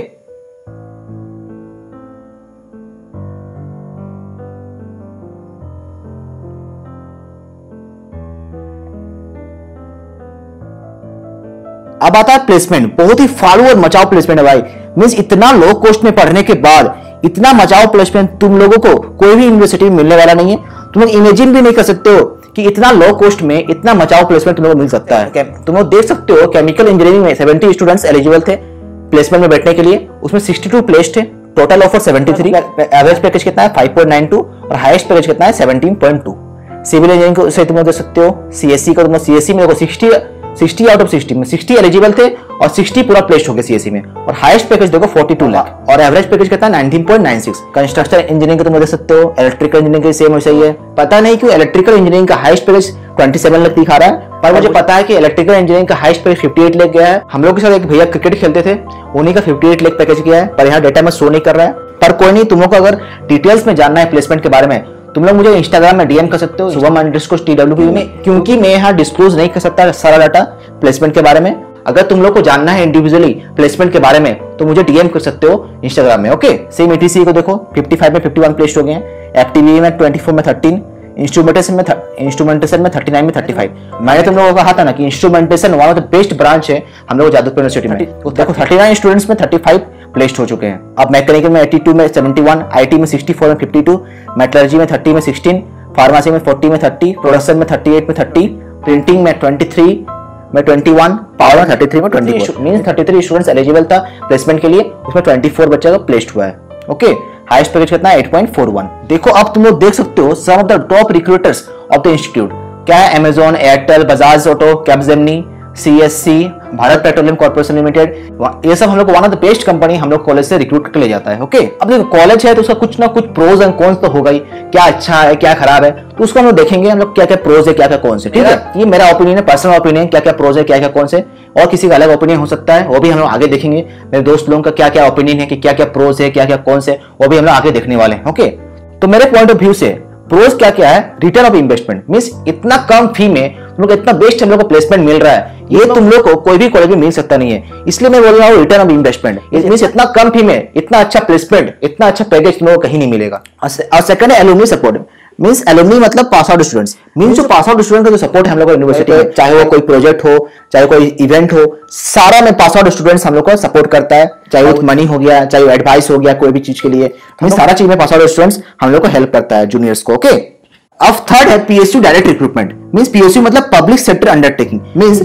S2: अब आता है प्लेसमेंट। बहुत ही फालू और मचाओ प्लेसमेंट है भाई। मींस इतना लो कॉस्ट में पढ़ने के बाद इतना मचाओ प्लेसमेंट तुम लोगों को कोई भी यूनिवर्सिटी में मिलने वाला नहीं है। तुम लोग इमेजिन भी नहीं कर सकते हो कि इतना लो कॉस्ट में इतना मचाओ प्लेसमेंट तुम लोग को मिल सकता है। तुम लोग देख सकते हो केमिकल इंजीनियरिंग में 70 स्टूडेंट्स एलिजिबल थे प्लेसमेंट में बैठने के लिए, उसमें 62 प्लेस थे, टोटल ऑफर 73, एवरेज पैकेज कितना है 5.92 और हाईएस्ट पैकेज कितना है 17.2। सिविल इंजीनियरिंग से तुम लोग देख सकते हो, सीएससी का तुम लोग सीएससी में देखो 60 आउट ऑफ 60 में 60 एलिजिबल थे और 60 पूरा प्लेस्ड हो गए सीएससी में, और हाईएस्ट पैकेज देखो 42 लाख और एवरेज पैकेज कितना है 19.96। कंस्ट्रक्शन इंजीनियरिंग का तुम देख सकते हो, इलेक्ट्रिकल इंजीनियरिंग का सेम वैसा ही है। पता नहीं क्यों इलेक्ट्रिकल इंजीनियरिंग का हाईएस्ट पैकेज 27 लाख दिखा रहा है, पर मुझे पता है कि इलेक्ट्रिकल इंजीनियरिंग का हाईएस्ट पैकेज 58 लाख गया है। हम लोग के साथ एक भैया क्रिकेट खेलते थे, उन्हीं का 58 लाख पैकेज गया है, पर यहाँ डेटा में शो नहीं कर रहा है। पर कोई नहीं, तुम लोग को अगर डिटेल्स में जानना है प्लेसमेंट के बारे में तुम लोग मुझे इंस्टाग्राम में डीएम कर सकते हो शुभम_TWP में, क्योंकि मैं यहाँ डिस्क्लोज नहीं कर सकता सारा डाटा प्लेसमेंट के बारे में। अगर तुम लोग को जानना है इंडिविजुअली प्लेसमेंट के बारे में तो मुझे डीएम कर सकते हो इंस्टाग्राम में। ओके, सेम ETC को देखो 55 में 51 प्लेस्ड हो गए हैं, FTV में 24 में 13, इंस्ट्रूमेंटेशन में 39 में 35। मैंने तुम लोगों को कहा था ना कि instrumentation one of the best branch है हम लोग जादवपुर यूनिवर्सिटी में। देखो 39 स्टूडेंट्स में 35 प्लेस्ड हो चुके हैं। अब मैकेनिकल में 82 में 71, IT में 64 में 52, मेटलर्जी में 30 में 16, फार्मेसी में 40 में 30, प्रोडक्शन में 38 में 30, प्रिंटिंग में 23 में 21, पावर में 33 में 24। मींस 33 स्टूडेंट्स एलिजिबल था प्लेसमेंट के लिए, उसमें 24 बच्चा का प्लेस्ड हुआ है। ओके, हाईएस्ट पैकेज कितना है 8.41। देखो अब तुम लोग देख सकते हो some of the top recruiters of the institute क्या है, Amazon, Airtel, Bajaj Auto, Capgemini, CSC, Bharat Petroleum Corporation Limited, ये सब हम लोग one of the best company हम लोग कॉलेज से रिक्रूट करके ले जाता है। ओके, अब देखो कॉलेज है तो उसका कुछ ना कुछ प्रोज एंड कॉन्स तो होगा ही, क्या अच्छा है क्या खराब है, तो उसको हम लोग देखेंगे हम लोग क्या क्या प्रोज है क्या क्या कॉन्स है। ठीक है, ये मेरा ओपिनियन है, पर्सनल ओपिनियन, क्या क्या प्रोज है क्या क्या कॉन्स है, और किसी का अलग ओपिनियन हो सकता है, वो भी हम लोग आगे देखेंगे। मेरे दोस्त लोगों का क्या क्या ओपिनियन है कि क्या क्या प्रोज है क्या क्या कॉन्स है, वो भी हम लोग आगे देखने वाले हैं। ओके, तो मेरे पॉइंट ऑफ व्यू से प्रोज क्या क्या है, रिटर्न ऑफ इन्वेस्टमेंट, मींस इतना कम फी में तुम लोग इतना बेस्ट हम लोग को प्लेसमेंट मिल रहा है, ये तुम लोग को कोई भी कॉलेज में मिल सकता नहीं है, इसलिए मैं बोल रहा हूँ रिटर्न ऑफ इन्वेस्टमेंट। मींस इतना कम फी में इतना अच्छा प्लेसमेंट, इतना अच्छा पैकेज तुम लोग को कहीं नहीं मिलेगा। और सेकंड है एलुमनी सपोर्ट। मींस एलुमनी मतलब पास आउट स्टूडेंट्स, मींस जो पास आउट स्टूडेंट का जो सपोर्ट है हम लोग यूनिवर्सिटी में, चाहे वो कोई प्रोजेक्ट हो चाहे कोई इवेंट हो, सारा में पास आउट स्टूडेंट्स हम लोग को सपोर्ट करता है, चाहे वो मनी हो गया चाहे वो एडवाइस हो गया कोई भी चीज के लिए, सारा चीज में पास आउट स्टूडेंट्स हम लोग को हेल्प करता है जूनियर्स को। ओके, अब थर्ड है PSU direct recruitment. Means PSU मतलब पब्लिक सेक्टर अंडरटेकिंग। मींस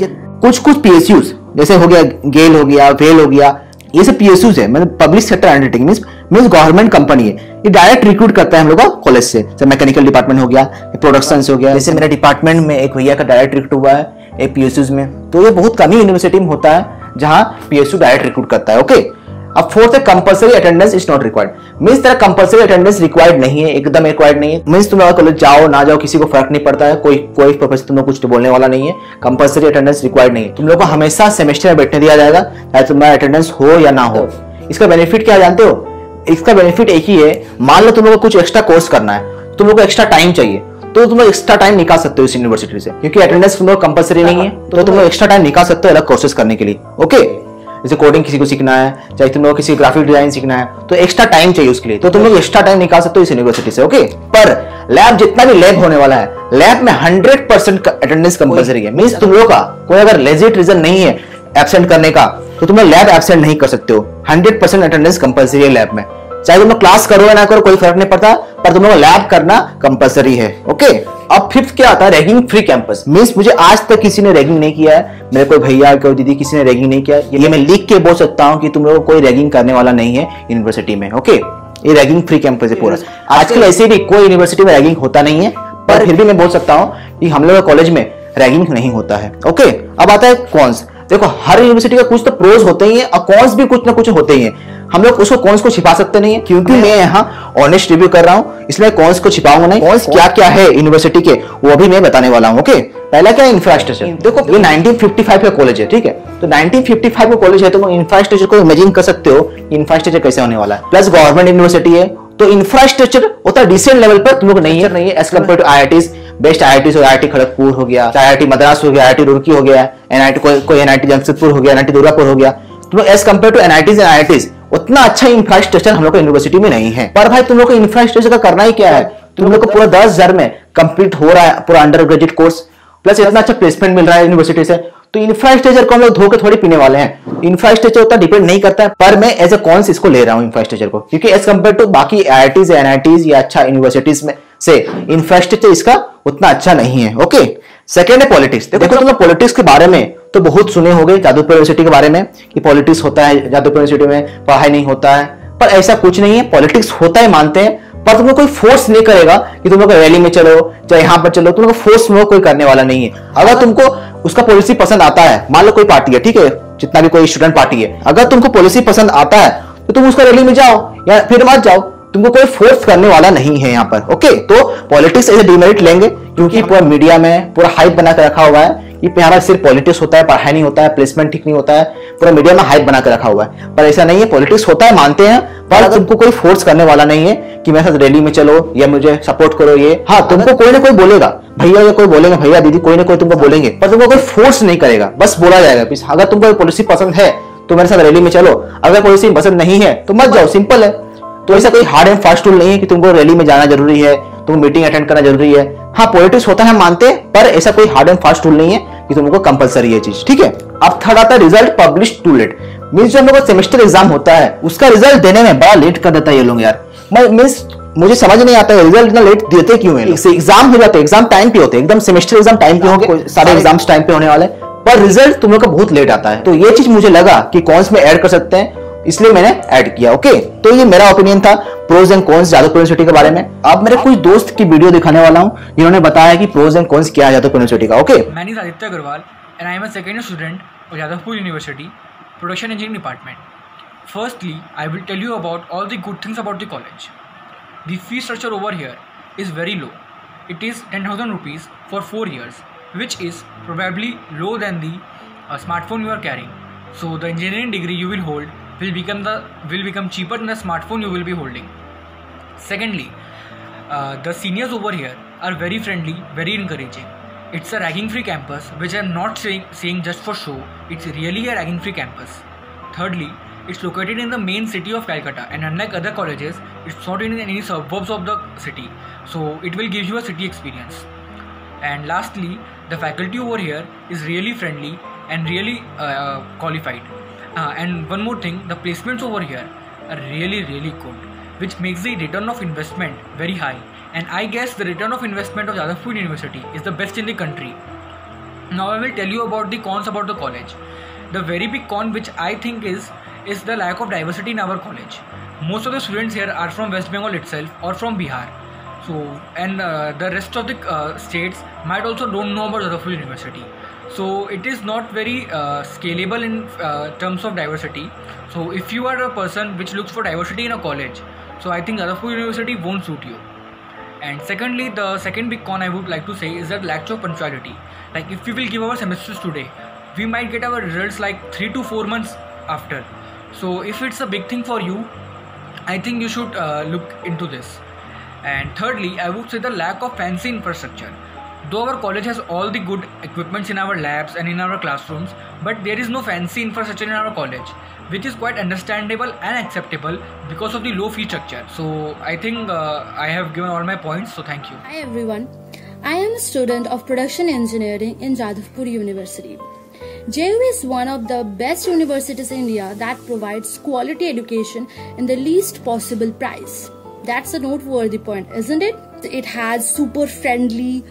S2: कुछ पीएसयूज जैसे हो गया गेल हो गया, वेल हो गया, ये सब पीएसयूज है, मतलब public sector undertaking means government company है। ये डायरेक्ट रिक्रूट करता है हम लोग का कॉलेज से, जैसे मैकेनिकल डिपार्टमेंट हो गया, प्रोडक्शन हो गया। जैसे मेरे डिपार्टमेंट में एक भैया का डायरेक्ट रिक्रूट हुआ है एक पीएसयूज में। तो ये बहुत कम ही यूनिवर्सिटी में होता है जहां पीएसयू डायरेक्ट रिक्रूट करता है। ओके, अब फोर्थ है compulsory attendance is not required. Means तेरा कंपलसरी अटेंडेंस रिक्वायर्ड नहीं है, एकदम रिक्वायर्ड नहीं है। मींस तुम लोग कॉलेज जाओ ना जाओ किसी को फर्क नहीं पड़ता है, कोई प्रोफेसर तुम लोग कुछ बोलने वाला नहीं है। कंपलसरी अटेंडेंस रिक्वायर्ड नहीं है, तुम लोग को हमेशा सेमेस्टर में बैठने दिया जाएगा चाहे तुम्हारा अटेंडेंस हो या ना हो। इसका बेनिफिट क्या जानते हो? इसका बेनिफिट एक ही है, मान लो तुम लोग को कुछ एक्स्ट्रा कोर्स करना है, तुम लोग को एक्स्ट्रा टाइम चाहिए, तो तुम लोग एक्स्ट्रा टाइम निकाल सकते हो इस यूनिवर्सिटी से, क्योंकि अटेंडेंस तुम लोग कंपलसरी नहीं है, तो तुम लोग एक्स्ट्रा टाइम निकाल सकते हो अलग कोर्सेज करने के लिए। ओके, जैसे कोडिंग किसी को सीखना है, चाहे तुम लोग किसी ग्राफिक डिजाइन सीखना है, तो एक्स्ट्रा टाइम चाहिए उसके लिए, तो तुम लोग एक्स्ट्रा टाइम निकाल सकते हो इस यूनिवर्सिटी से। ओके, पर लैब जितना भी लैब होने वाला है, लैब में 100% अटेंडेंस कंपलसरी है। मींस तुम लोग का कोई अगर लेजिट रीजन नहीं है एब्सेंट करने का, तो तुम लोग लैब एब्सेंट नहीं कर सकते हो। 100% अटेंडेंस कंपलसरी है लैब में, चाहे तुम लोग क्लास करो या ना करो कोई फर्क नहीं पड़ता, पर तुम लोग लैब करना कंपलसरी है। ओके, अब फिफ्थ क्या आता है? Ragging free campus. मींस मुझे आज तक किसी ने रैगिंग नहीं किया है, मेरे कोई भैया कोई दीदी किसी ने रैगिंग नहीं किया, ये मैं लिख के बोल सकता हूं कि तुम लोगों को कोई रैगिंग करने वाला नहीं है यूनिवर्सिटी में। ओके, ये रैगिंग फ्री कैंपस है पूरा। आजकल ऐसे भी कोई यूनिवर्सिटी में रैगिंग होता नहीं है, पर फिर भी मैं बोल सकता हूं कि हम लोग कॉलेज में रैगिंग नहीं होता है। ओके, अब आता है कॉन्स। देखो हर यूनिवर्सिटी का कुछ तो प्रोज होते ही है और कॉन्स भी कुछ ना कुछ होते ही है। हम लोग उसको कॉन्स को छिपा सकते नहीं है, क्योंकि मैं यहाँ ऑनेस्ट रिव्यू कर रहा हूँ, इसलिए कॉन्स को छिपाऊंगा नहीं। कॉन्स क्या क्या है यूनिवर्सिटी के वो भी मैं बताने वाला हूँ। ओके, पहला क्या है? इंफ्रास्ट्रक्चर। देखो ये 1955 का कॉलेज है, ठीक है, तो 1955 का कॉलेज है, तो इंफ्रास्ट्रक्चर को इमेजिन कर सकते हो इंफ्रास्ट्रक्चर कैसे होने वाला है। प्लस गवर्नमेंट यूनिवर्सिटी है, तो इंफ्रास्ट्रक्चर उतना डिसेंट लेवल पर तुम लोग नहीं है as compare to IITs। Best IITs हो, IIT खड़गपुर हो गया, IIT मद्रास हो गया, IIT रुड़की हो गया, NIT कोई NIT जमशेदपुर हो गया, NIT दुर्गापुर हो गया। तुम लोग as compare to NITs and IITs उतना अच्छा इंफ्रास्ट्रक्चर हम लोग को यूनिवर्सिटी में नहीं है। पर भाई तुम लोग को इंफ्रास्ट्रक्चर का करना ही क्या है? तुम लोग को पूरा 10,000 में कंप्लीट हो रहा है पूरा अंडर ग्रेजुएट कोर्स, प्लस इतना अच्छा प्लेसमेंट मिल रहा है यूनिवर्सिटी से, तो इंफ्रास्ट्रक्चर को हम लोग धोके थोड़ी पीने वाले हैं। इंफ्रास्ट्रक्चर उतना डिपेंड नहीं करता है, पर मैं एज ए कॉन्स इसको ले रहा हूँ इंफ्रास्ट्रक्चर को, क्योंकि एज कम्पेयर टू बाकी IITs NITs या अच्छा यूनिवर्सिटीज में से इंफ्रास्ट्रक्चर इसका उतना अच्छा नहीं है। ओके, सेकेंड है पॉलिटिक्स। देखो तुम लोग पॉलिटिक्स के बारे में तो बहुत सुने होंगे जादवपुर यूनिवर्सिटी के बारे में कि पॉलिटिक्स होता है जादवपुर यूनिवर्सिटी में, पढ़ाई नहीं होता है, पर ऐसा कुछ नहीं है। पॉलिटिक्स होता है मानते हैं, पर तुम लोग कोई फोर्स नहीं करेगा कि तुम लोग रैली में चलो चाहे यहाँ पर चलो, तुम लोग फोर्स में कोई करने वाला नहीं है। अगर तुमको उसका पॉलिसी पसंद आता है, मान लो कोई पार्टी है, ठीक है, जितना भी कोई स्टूडेंट पार्टी है, अगर तुमको पॉलिसी पसंद आता है तो तुम उसका रैली में जाओ या फिर मत जाओ, तुमको कोई फोर्स करने वाला नहीं है यहाँ पर। ओके, तो पॉलिटिक्स ऐसे डिमेरिट लेंगे क्योंकि पूरा मीडिया में पूरा हाइप बना कर रखा हुआ है कि यहाँ पर सिर्फ पॉलिटिक्स होता है, पढ़ाई नहीं होता है, प्लेसमेंट ठीक नहीं होता है, पूरा मीडिया में हाइप बना कर रखा हुआ है। पर ऐसा नहीं है, पॉलिटिक्स होता है मानते हैं, पर तुमको कोई फोर्स करने वाला नहीं है कि मेरे साथ रैली में चलो या मुझे सपोर्ट करो। ये हाँ, तुमको कोई ना कोई बोलेगा, भैया या कोई बोलेंगे, भैया दीदी कोई ना कोई तुमको बोलेंगे, पर तुमको कोई फोर्स नहीं करेगा, बस बोला जाएगा। अगर तुमको पॉलिसी पसंद है तो मेरे साथ रैली में चलो, अगर पॉलिसी पसंद नहीं है तो मत जाओ, सिंपल है। तो ऐसा कोई हार्ड एंड फास्ट रूल नहीं है कि तुमको रैली में जाना जरूरी है, तुमको मीटिंग अटेंड करना जरूरी है। हाँ, पॉलिटिक्स होता है मानते, पर ऐसा कोई हार्ड एंड फास्ट रूल नहीं है कि तुमको कंपलसरी है चीज, ठीक है। अब थर्ड आता है result publish too late. Means जो हम लोग का सेमेस्टर एग्जाम होता है उसका रिजल्ट देने में बड़ा लेट कर देता है ये लोग यार। मींस मुझे समझ नहीं आता है रिजल्ट इतना लेट देते क्यों है। एग्जाम हो जाते, एग्जाम टाइम पे होते, एकदम सेमेस्टर एग्जाम टाइम पे होंगे, सारे एग्जाम्स टाइम पे होने वाले, पर रिजल्ट तुम लोग का बहुत लेट आता है। तो ये चीज मुझे लगा कि कॉन्स में ऐड कर सकते हैं, इसलिए मैंने ऐड किया। ओके, तो ये मेरा ओपिनियन था pros and cons Jadavpur university के बारे में। अब मेरे कुछ दोस्त की वीडियो दिखाने वाला हूं जिन्होंने बताया कि प्रोज एंड कॉन्स क्या है जादवपुर यूनिवर्सिटी का। Okay,
S3: My name is Aditya Agarwal and I am a second year student of Jadavpur University, Production Engineering Department. Firstly, I will tell you about all the good things about the college. The fee structure over here is very low. It is 10,000 rupees for 4 years, which is probably low than the smartphone you are carrying. So the engineering degree you will hold will become cheaper than the smartphone you will be holding. Secondly, the seniors over here are very friendly, very encouraging. It's a ragging-free campus, which I'm not saying just for show. It's really a ragging-free campus. Thirdly, it's located in the main city of Calcutta, and unlike other colleges, it's not in any suburbs of the city. So it will give you a city experience. And lastly, the faculty over here is really friendly and really qualified. And one more thing, the placements over here are really good, which makes the return of investment very high. And I guess the return of investment of Jadavpur University is the best in the country. Now I will tell you about the cons about the college. The very big con which I think is the lack of diversity in our college. Most of the students here are from West Bengal itself or from Bihar. So and the rest of the states might also don't know about Jadavpur University. So it is not very scalable in terms of diversity. So if you are a person which looks for diversity in a college, so I think Jadavpur University won't suit you. And secondly, the second big con I would like to say is that lack of punctuality. Like if we will give our semesters today, we might get our results like 3 to 4 months after. So if it's a big thing for you, I think you should look into this. And thirdly, I would say the lack of fancy infrastructure. Though our college has all the good equipments in our labs and in our classrooms, but there is no fancy infrastructure in our college, which is quite understandable and acceptable because of the low fee structure. So I think I have given all my points, so thank you.
S4: Hi everyone, I am a student of production engineering in Jadavpur University. JU is one of the best universities in India that provides quality education in the least possible price. That's a noteworthy point, isn't it? It has super friendly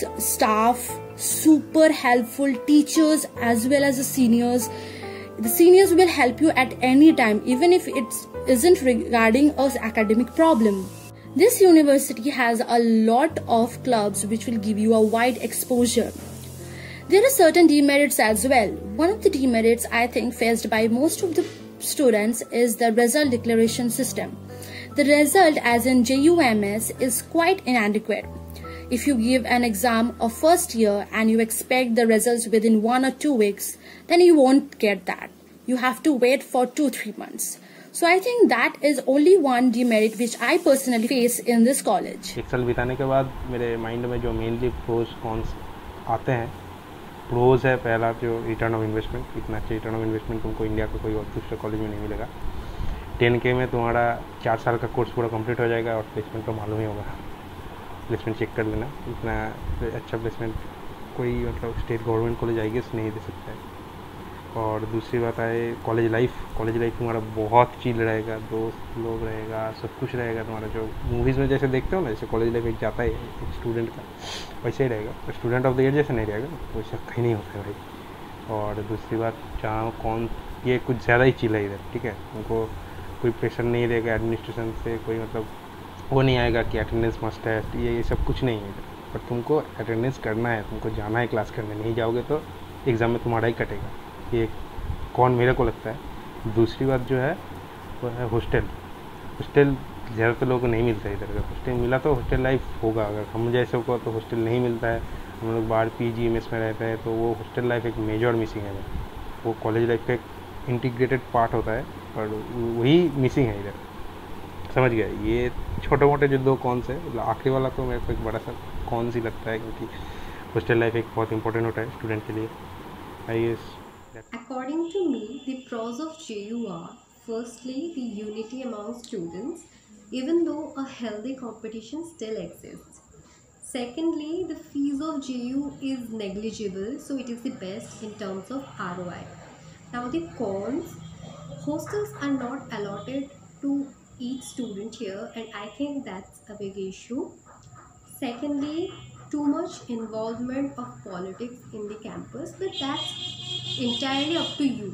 S4: staff, super helpful teachers as well as the seniors. The seniors will help you at any time, even if it isn't regarding an academic problem. This university has a lot of clubs which will give you a wide exposure. There are certain demerits as well. One of the demerits I think faced by most of the students is the result declaration system. The result as in JUMS is quite inadequate. If you give an exam of first year and you expect the results within 1 or 2 weeks, then you won't get that. You have to wait for 2-3 months. So I think that is only one demerit which I personally face in this college.
S5: एक साल बिताने के बाद मेरे mind में जो mainly pros cons आते हैं, प्रोज है पहला जो रिटर्न ऑफ इन्वेस्टमेंट. इतना अच्छा रिटर्न ऑफ इन्वेस्टमेंट तुमको इंडिया का कोई और दूसरे कॉलेज में नहीं मिलेगा. 10K में तुम्हारा 4 साल का कोर्स पूरा कंप्लीट हो जाएगा और प्लेसमेंट तो मालूम ही होगा. प्लेसमेंट चेक कर लेना. इतना अच्छा प्लेसमेंट कोई मतलब state government college I guess नहीं दे सकता है. और दूसरी बात आए कॉलेज लाइफ तुम्हारा बहुत चिल रहेगा, दोस्त लोग रहेगा, सब कुछ रहेगा तुम्हारा. जो मूवीज़ में जैसे देखते हो ना, जैसे कॉलेज लाइफ एक जाता है एक स्टूडेंट का, वैसे ही रहेगा. स्टूडेंट ऑफ द ईयर जैसे नहीं रहेगा, वैसा कहीं नहीं होता है भाई. और दूसरी बात जहाँ कौन ये कुछ ज़्यादा ही चिल है इधर, ठीक है. उनको कोई प्रेशर नहीं रहेगा एडमिनिस्ट्रेशन से, कोई मतलब वो नहीं आएगा कि अटेंडेंस मस्ट है, ये सब कुछ नहीं है. पर तुमको अटेंडेंस करना है, तुमको जाना है क्लास करने. नहीं जाओगे तो एग्ज़ाम में तुम्हारा ही कटेगा. ये कौन मेरे को लगता है. दूसरी बात जो है वो है हॉस्टल ज़्यादातर लोगों को नहीं मिलता है इधर. अगर हॉस्टल मिला तो हॉस्टल लाइफ होगा. अगर हम जैसे को तो हॉस्टल नहीं मिलता है, हम लोग बाहर PG मेस में रहते हैं, तो वो हॉस्टल लाइफ एक मेजर मिसिंग है. वो कॉलेज लाइफ का एक इंटीग्रेटेड पार्ट होता है, पर वही मिसिंग है इधर. समझ गए. ये छोटे मोटे जो 2 कॉन्स है, आखिरी वाला तो मेरे को एक बड़ा सा कॉन्स ही लगता है, क्योंकि हॉस्टल लाइफ एक बहुत इंपॉर्टेंट होता है स्टूडेंट के लिए. I guess.
S6: According to me, the pros of JU are firstly the unity among students, even though a healthy competition still exists. Secondly, the fees of JU is negligible, so it is the best in terms of ROI. Now the cons, hostels are not allotted to each student here, and I think that's a big issue. Secondly, too much involvement of politics in the campus, but that's entirely up to you.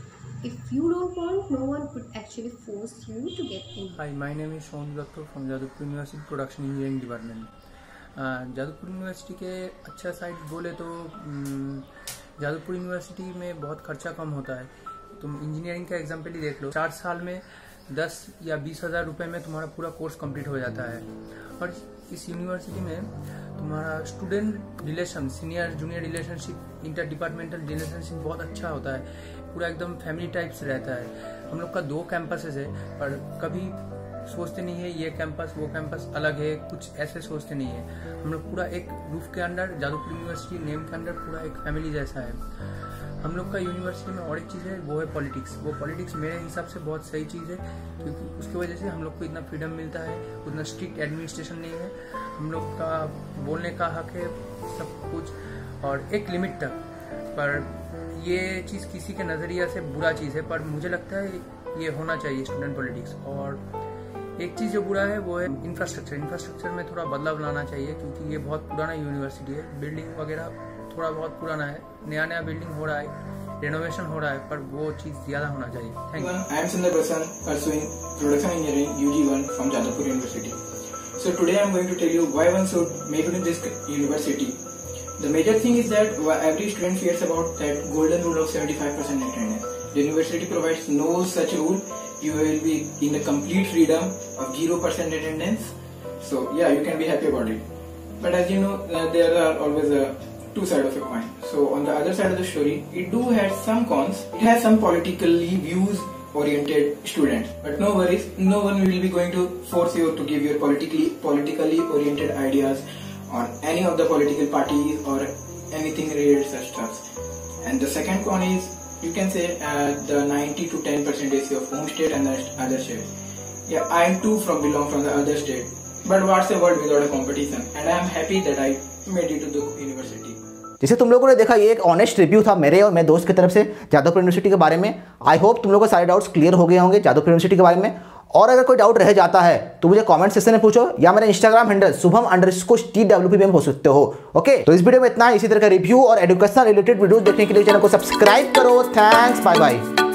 S6: If you don't want, no one could actually force you to get in.
S7: Hi, my name is Sean Doctor from Jadavpur University Production Engineering Department. Jadavpur university के अच्छा side बोले तो Jadavpur university में बहुत खर्चा कम होता है. तुम इंजीनियरिंग का एग्जाम्पल ही देख लो. 4 साल में 10 या 20 हज़ार रुपये में तुम्हारा पूरा कोर्स कंप्लीट हो जाता है. और इस यूनिवर्सिटी में तुम्हारा student relation, senior junior relationship, inter departmental relationship बहुत अच्छा होता है. पूरा एकदम फैमिली टाइप से रहता है. हम लोग का 2 कैंपसेस है, पर कभी सोचते नहीं है ये कैंपस वो कैंपस अलग है, कुछ ऐसे सोचते नहीं है. हम लोग पूरा एक रूफ के अंडर, जादवपुर यूनिवर्सिटी नेम के अंडर पूरा एक फैमिली जैसा है. हम लोग का यूनिवर्सिटी में और एक चीज़ है, वो है पॉलिटिक्स. वो पॉलिटिक्स मेरे हिसाब से बहुत सही चीज़ है, क्योंकि उसकी वजह से हम लोग को इतना फ्रीडम मिलता है, उतना स्ट्रिक्ट एडमिनिस्ट्रेशन नहीं है. हम लोग का बोलने का हक है, सब कुछ, और एक लिमिट तक. पर ये चीज़ किसी के नज़रिया से बुरा चीज़ है, पर मुझे लगता है ये होना चाहिए स्टूडेंट पॉलिटिक्स. और एक चीज़ जो बुरा है वो है इंफ्रास्ट्रक्चर में थोड़ा बदलाव लाना चाहिए, क्योंकि ये बहुत पुराना यूनिवर्सिटी है. बिल्डिंग वगैरह थोड़ा बहुत पुराना है, नया नया बिल्डिंग हो रहा है, रेनोवेशन हो रहा है, पर वो चीज़ ज़्यादा होना चाहिए। Thank you.
S8: I am Sundar Prasan, pursuing Production Engineering UG1 from Jadavpur University. So today I am going to tell you why one should make it in this university. The major thing is that every student fears about that golden rule of 75% attendance. The university provides no such rule. You will be in the complete freedom of 0% attendance. So yeah, you can be happy about it. But as you know, there are always two sides of a coin. So on the other side of the story, it do have some cons. It has some politically views oriented students, but no worries, no one will be going to force you to give your politically oriented ideas on any of the political parties or anything related to such stuff. And the second con is, you can say, the 90 to 10% ratio of home state and the other state. Yeah, I am too belong from the other state, but what's a world without a competition? And I am happy that I made it to the university.
S1: जैसे तुम लोगों ने देखा, ये एक honest review था मेरे और मेरे दोस्त की तरफ से जादवपुर यूनिवर्सिटी के बारे में। आई होप तुम लोगों को सारे डाउट्स क्लियर हो गए होंगे जादवपुर यूनिवर्सिटी के बारे में। और अगर कोई डाउट रह जाता है तो मुझे कमेंट सेक्शन में पूछो, या मेरे इंस्टाग्राम हैंडल शुभम_TWP में हो सकते हो। ओके, तो इस वीडियो में इतना। इसी तरह का रिव्यू और एजुकेशनल रिलेटेड वीडियो देखने के लिए चैनल को सब्सक्राइब करो। Thanks, bye bye.